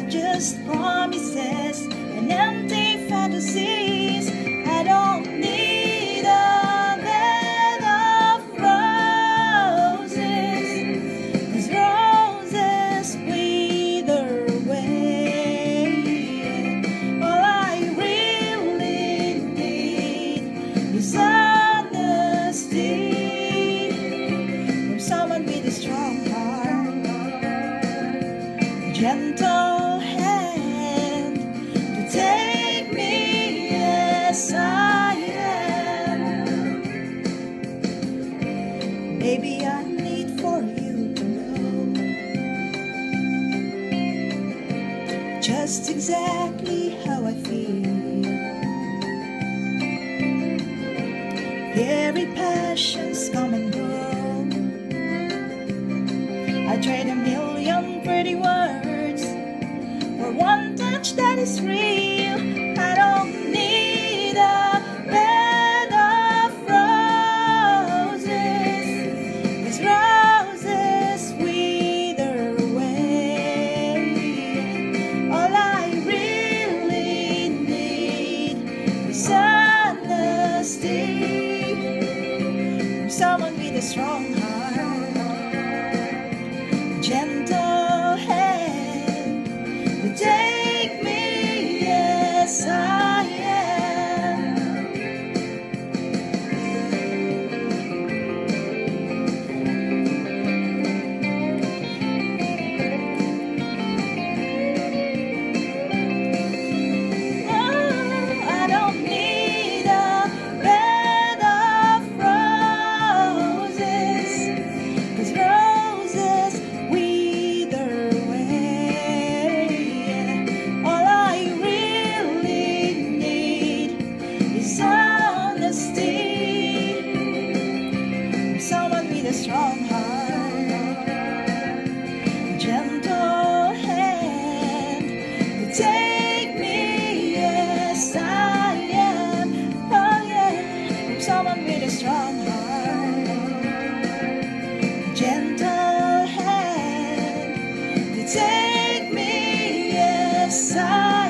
just promises and empty fantasies. I don't need a bed of roses, 'cause roses wither away. All I really need is honesty from someone with a strong heart, a gentle hand to take me as I am. Baby, I need for you to know just exactly how I feel. Every passion's come and go. I trade a million pretty words for one touch that is real. I don't need a bed of roses, 'cause roses wither away. All I really need is honesty from someone with a strong heart, a gentle hand to take me as I am. Oh, I don't need a bed of roses, 'cause roses wither away. All I really need is honesty from someone with a strong heart, a gentle hand to take me as I am. Oh yeah, from someone with a strong heart, a gentle hand to take me as I am.